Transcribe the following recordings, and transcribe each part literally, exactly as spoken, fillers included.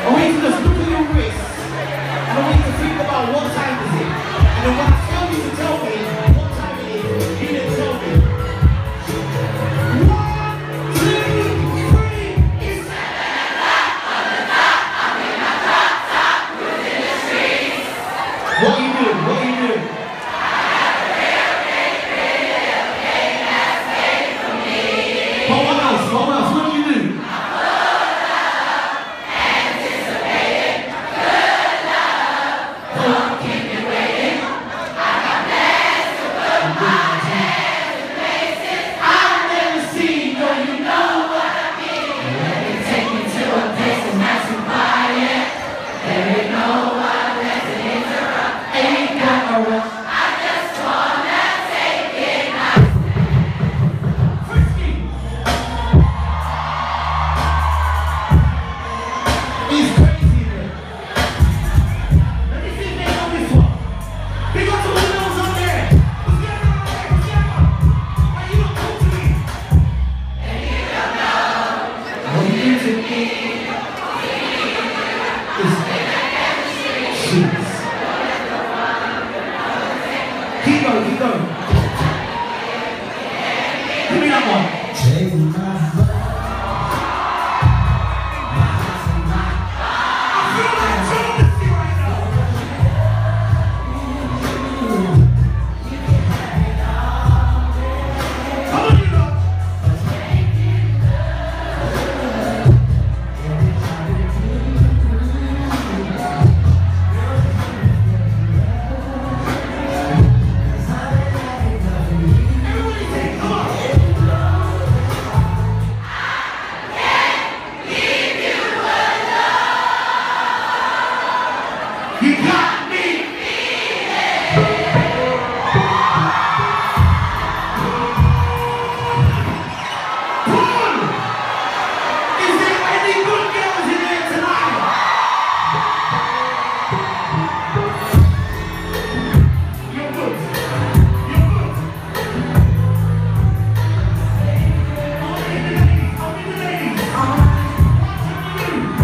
I want you to just look at your wrist. And I want you to think about what time is it. And then when I tell you to tell me what time it is, you then tell me. One, two, three, it's seven o'clock on the dot. I'm in my drop top, cruising the streets. What are you doing? What are you doing? What else? What else? What do you do? Keep going, keep going. Give me that one. Take my love. I feel like jealousy right now. Come on, you know. You got me feeling. Paul, is there any good girls in here tonight? You're good. You're good. I'll be the ladies. I'll be the ladies. What's up with you?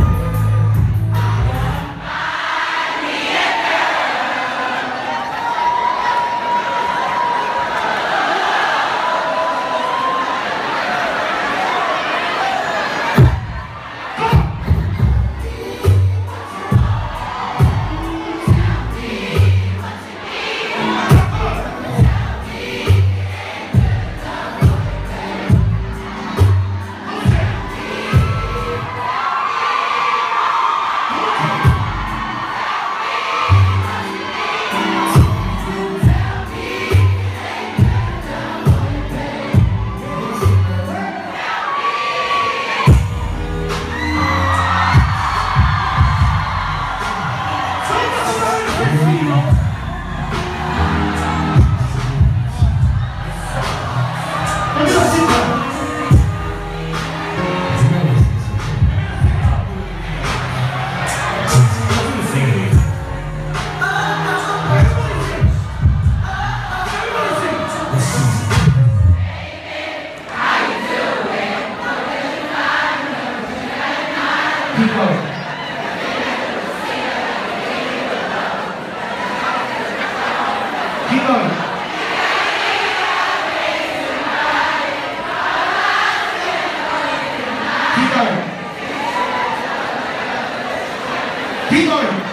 Keep going. Keep going. Keep going. Keep going.